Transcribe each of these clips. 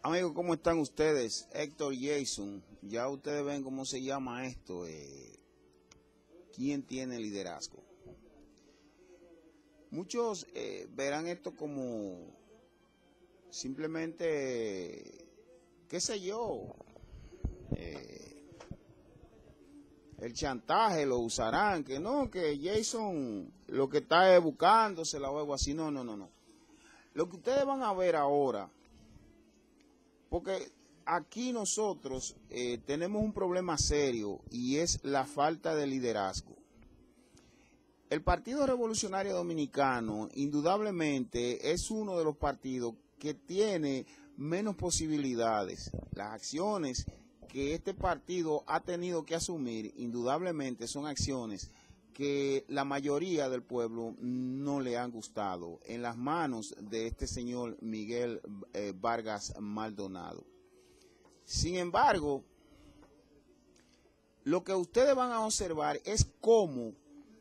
Amigos, ¿cómo están ustedes? Héctor Jason, ya ustedes ven cómo se llama esto, ¿quién tiene liderazgo? Muchos verán esto como simplemente, qué sé yo, el chantaje lo usarán, que no, que Jason lo que está es buscándosela o algo así, no. Lo que ustedes van a ver ahora, porque aquí nosotros tenemos un problema serio y es la falta de liderazgo. El Partido Revolucionario Dominicano indudablemente es uno de los partidos que tiene menos posibilidades. Las acciones que este partido ha tenido que asumir indudablemente son acciones que la mayoría del pueblo no le han gustado en las manos de este señor Miguel Vargas Maldonado. Sin embargo, lo que ustedes van a observar es cómo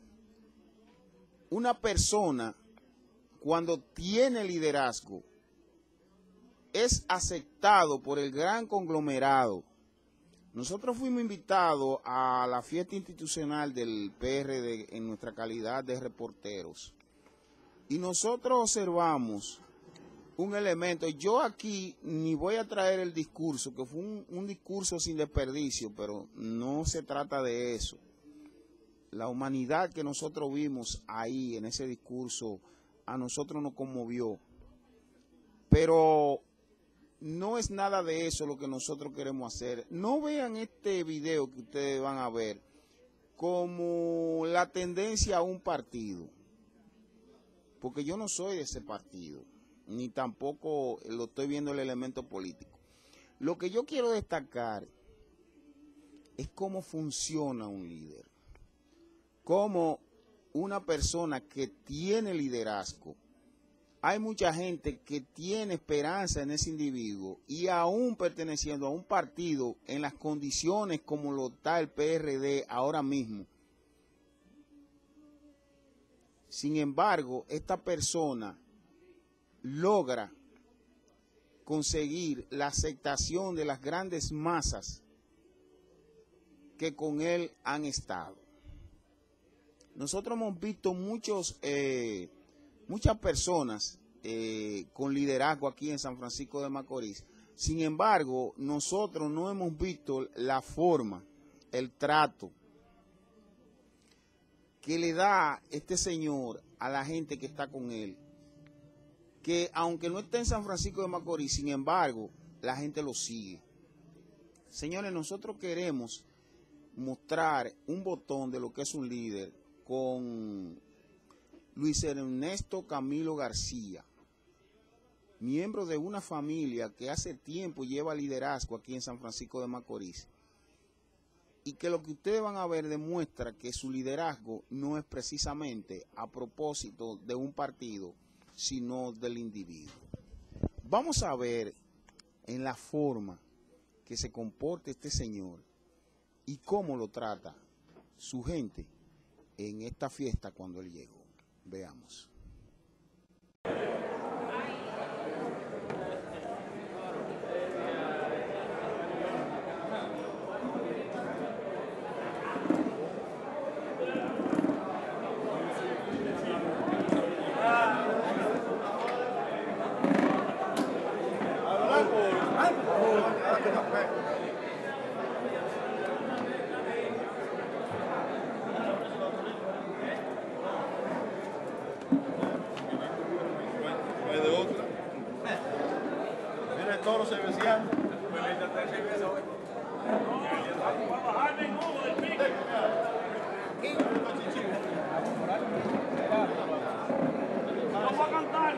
una persona, cuando tiene liderazgo, es aceptado por el gran conglomerado. Nosotros fuimos invitados a la fiesta institucional del PRD en nuestra calidad de reporteros. Y nosotros observamos un elemento. Yo aquí ni voy a traer el discurso, que fue un discurso sin desperdicio, pero no se trata de eso. La humanidad que nosotros vimos ahí en ese discurso a nosotros nos conmovió. Pero no es nada de eso lo que nosotros queremos hacer. No vean este video que ustedes van a ver como la tendencia a un partido, porque yo no soy de ese partido, ni tampoco lo estoy viendo el elemento político. Lo que yo quiero destacar es cómo funciona un líder, cómo una persona que tiene liderazgo. Hay mucha gente que tiene esperanza en ese individuo y aún perteneciendo a un partido en las condiciones como lo está el PRD ahora mismo. Sin embargo, esta persona logra conseguir la aceptación de las grandes masas que con él han estado. Nosotros hemos visto muchas personas con liderazgo aquí en San Francisco de Macorís. Sin embargo, nosotros no hemos visto la forma, el trato que le da este señor a la gente que está con él. Que aunque no esté en San Francisco de Macorís, sin embargo, la gente lo sigue. Señores, nosotros queremos mostrar un botón de lo que es un líder con Luis Ernesto Camilo García, miembro de una familia que hace tiempo lleva liderazgo aquí en San Francisco de Macorís, y que lo que ustedes van a ver demuestra que su liderazgo no es precisamente a propósito de un partido, sino del individuo. Vamos a ver en la forma que se comporta este señor y cómo lo trata su gente en esta fiesta cuando él llegó. Veamos. Toro cerveciano. Vamos a cantar.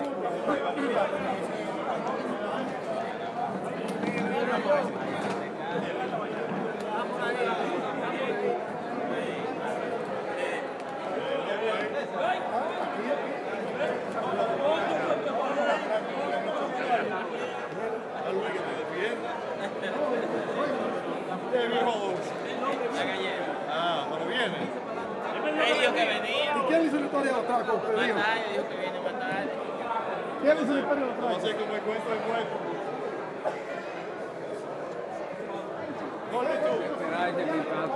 Pero viene. Él dijo que venía. ¿Y quién hizo la historia de atrás? Más tarde, dijo que viene más tarde. ¿Quién hizo la historia de Vamos a atrás? hacer como el cuento del muerto.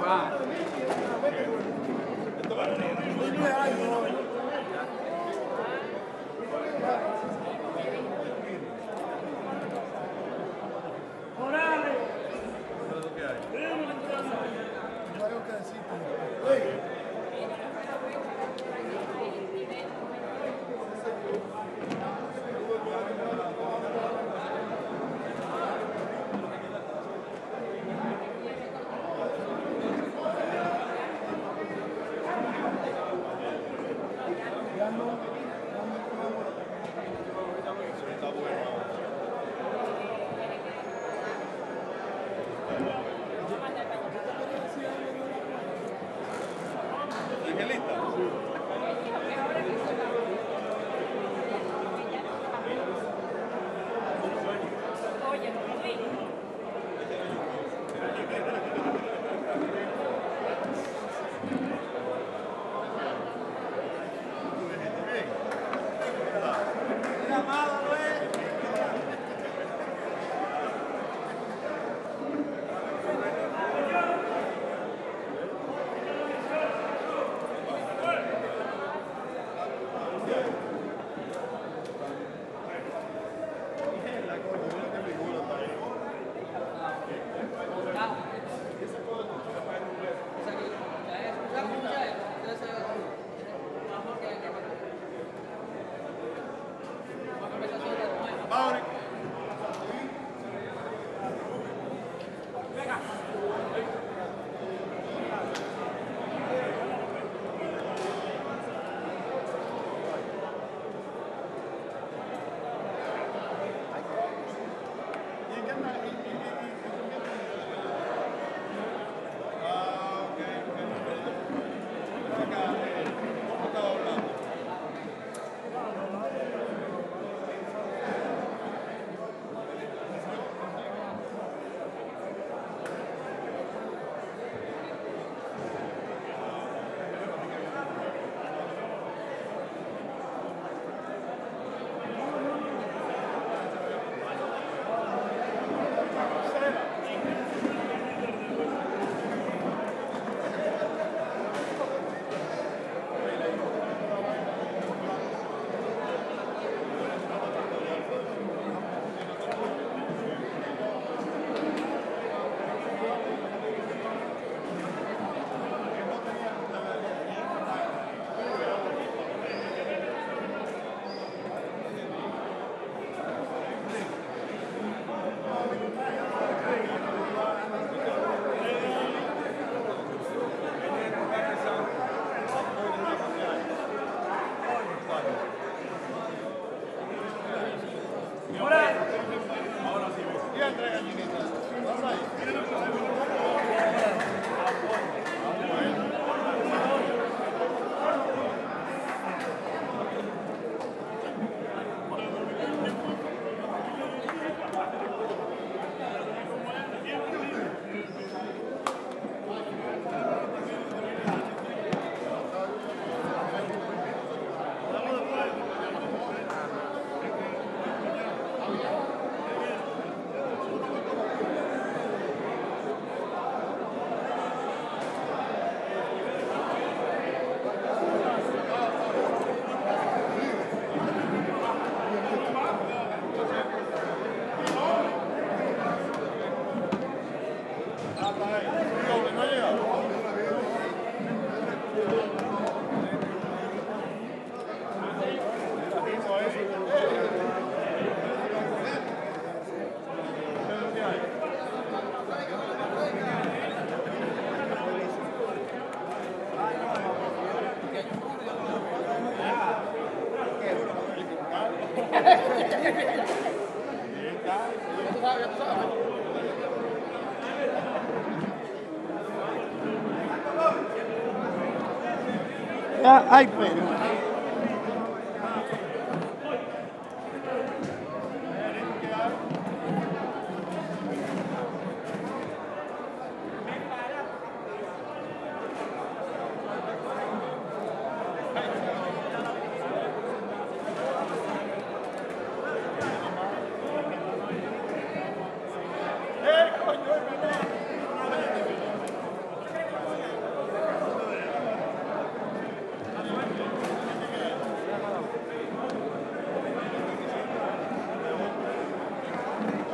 Ay, pero.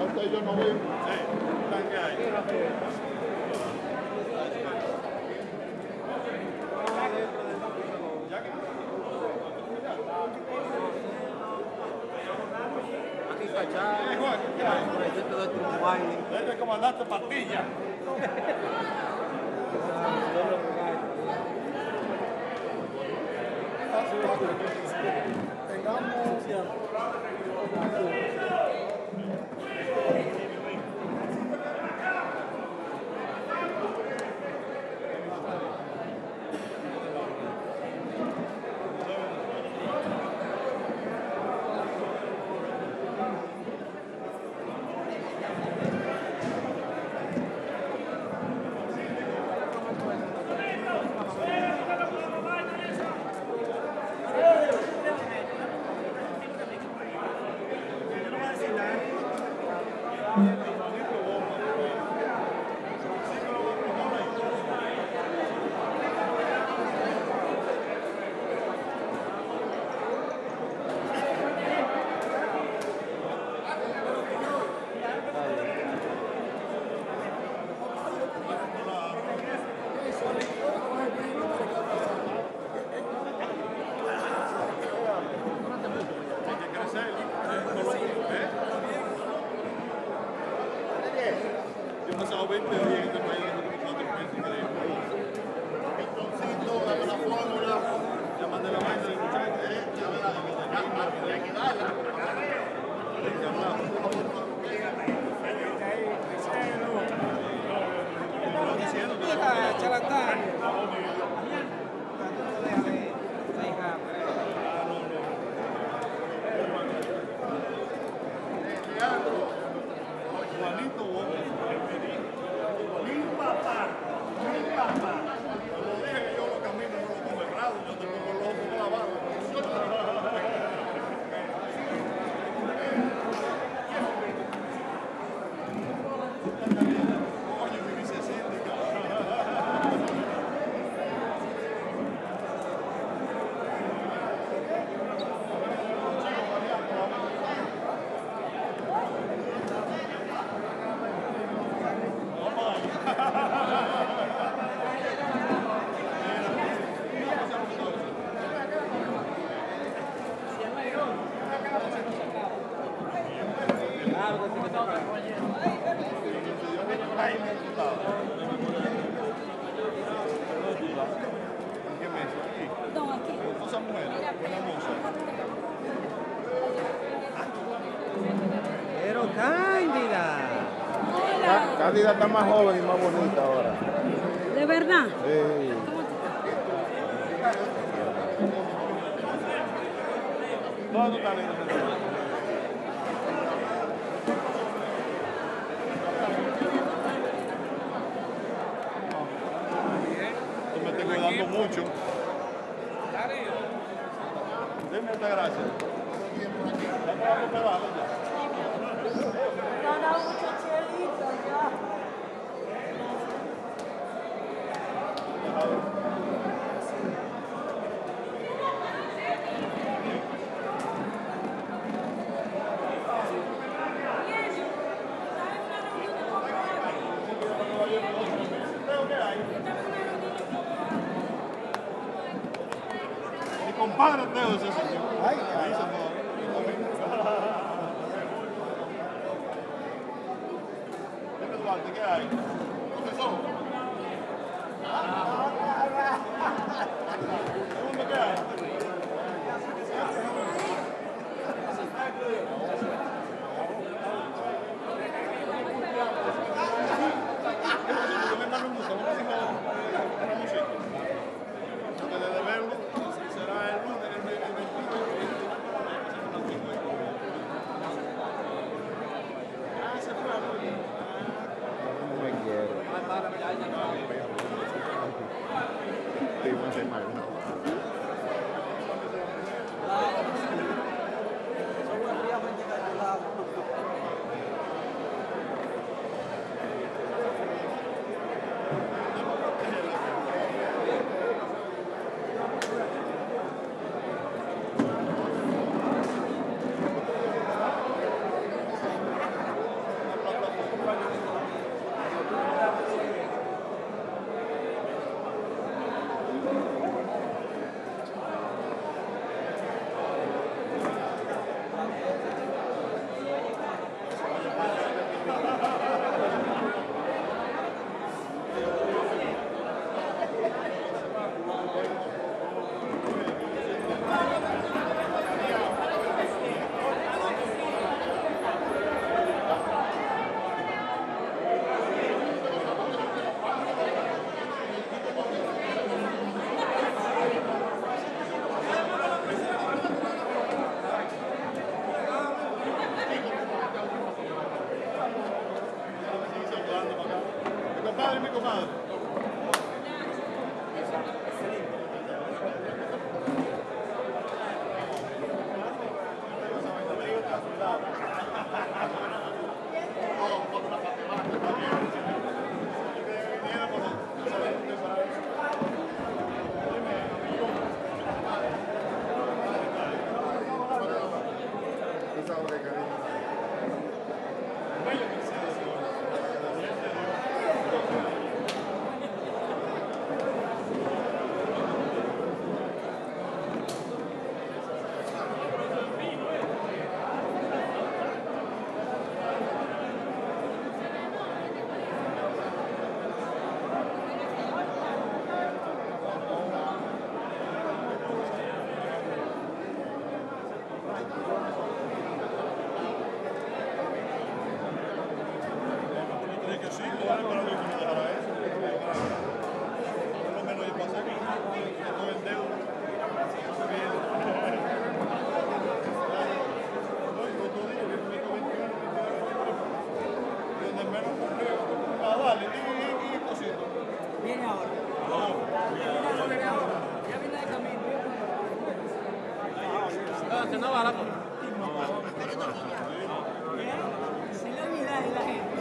Usted y yo no vimos. Sí, ¿qué hay? Aquí cachado, yo te doy tu baile. Desde comandante Pastilla. Yo he pasado 20 días en este país con 4 meses increíble. Pistoncito, dame la fórmula. Ya mandé la vaina del muchacho. Hay que darla. Juanito Gómez. Mi papá. Cuando dije que yo lo camino, no lo pongo errado, yo te pongo el ojo con la barba. Coño, mi vicecíndica. Pero Cándida. Cándida está más joven y más bonita ahora. ¿De verdad? Sí. ¿Dónde está la Tú me estás cuidando mucho. Dime muchas gracias. Vamos a los pedales ya. Mi compadre Teo ese señor. Ay, dice todo. Dime Duarte, ¿qué hay? Profesor. ¿Dónde qué hay? Yo me mando música, vamos a decir una música. Porque desde verlo será el lunes, el 21. Ah, se fue. No me quiero. Sí, me hace mal. comadre, mi comadre. Viene ahora. Ya viene de camino. Que no va la si la vida de la gente.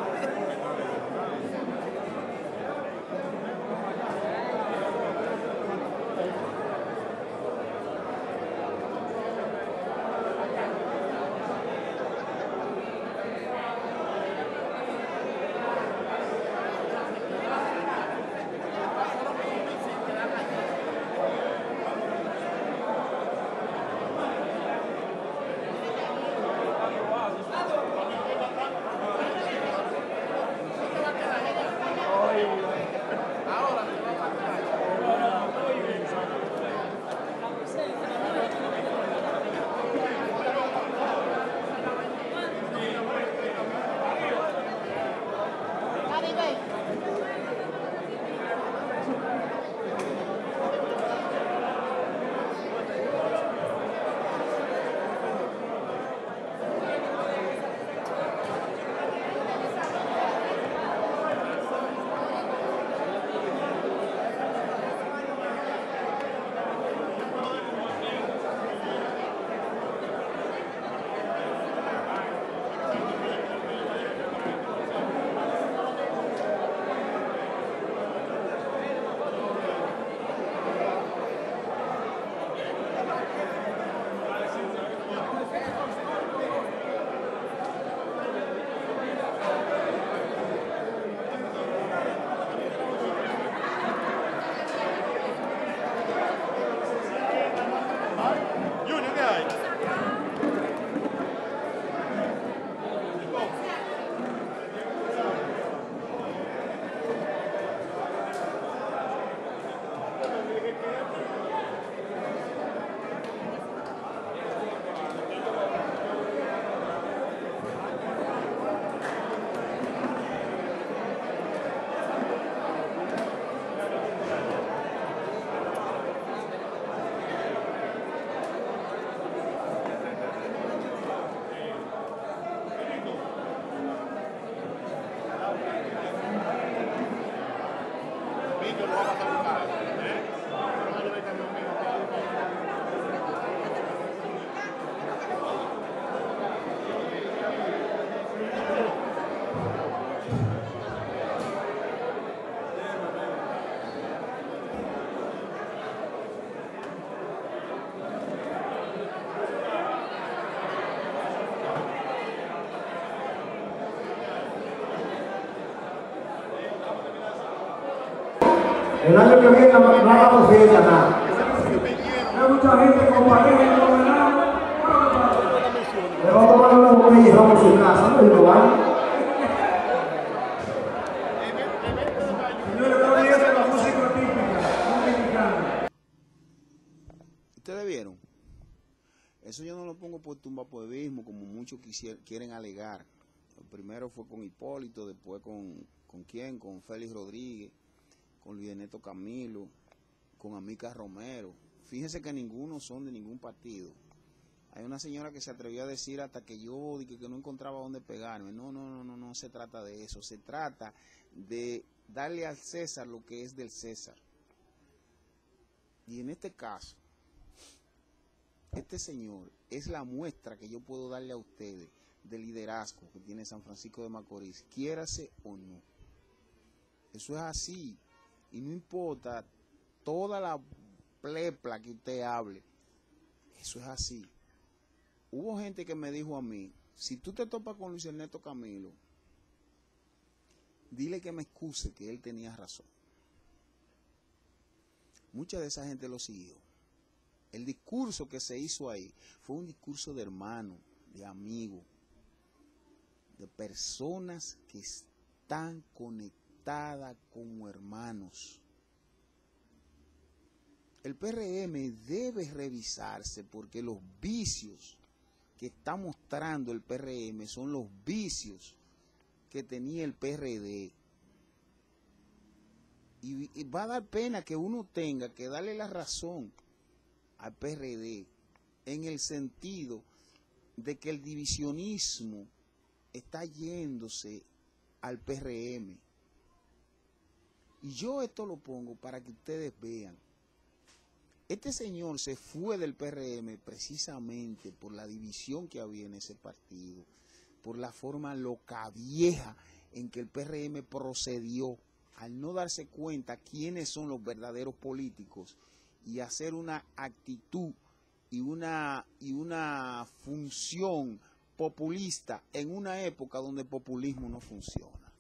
Junior, ¿qué hay? Víctor lo va a pasar a buscar. No me lleve el camión mío. El año que viene no hagamos fiesta nada. Hay mucha gente con pareja y con nada. Le vamos a tomar una botella y vamos a su casa, ¿no? Y lo van. Señores, estamos viendo la música típica dominicana. ¿Ustedes vieron? Eso yo no lo pongo por tumbapueblismo, como muchos quieren alegar. El primero fue con Hipólito, después ¿con quién? Con Félix Rodríguez, con Luis Ernesto Camilo, con Amílcar Romero. Fíjense que ninguno son de ningún partido. Hay una señora que se atrevió a decir hasta que yo dije que no encontraba dónde pegarme. No se trata de eso. Se trata de darle al César lo que es del César. Y en este caso, este señor es la muestra que yo puedo darle a ustedes del liderazgo que tiene San Francisco de Macorís, quiérase o no. Eso es así. Y no importa toda la plepla que usted hable. Eso es así. Hubo gente que me dijo a mí, si tú te topas con Luis Ernesto Camilo, dile que me excuse, que él tenía razón. Mucha de esa gente lo siguió. El discurso que se hizo ahí fue un discurso de hermano, de amigo, de personas que están conectadas como hermanos. El PRM debe revisarse porque los vicios que está mostrando el PRM son los vicios que tenía el PRD. Y va a dar pena que uno tenga que darle la razón al PRD en el sentido de que el divisionismo está yéndose al PRM. Y yo esto lo pongo para que ustedes vean. Este señor se fue del PRM precisamente por la división que había en ese partido, por la forma loca vieja en que el PRM procedió al no darse cuenta quiénes son los verdaderos políticos y hacer una actitud y una función populista en una época donde el populismo no funciona.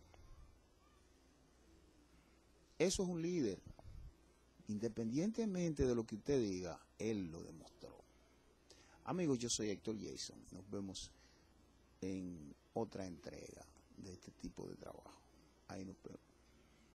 Eso es un líder. Independientemente de lo que usted diga, él lo demostró. Amigos, yo soy Héctor Jason. Nos vemos en otra entrega de este tipo de trabajo. Ahí nos vemos.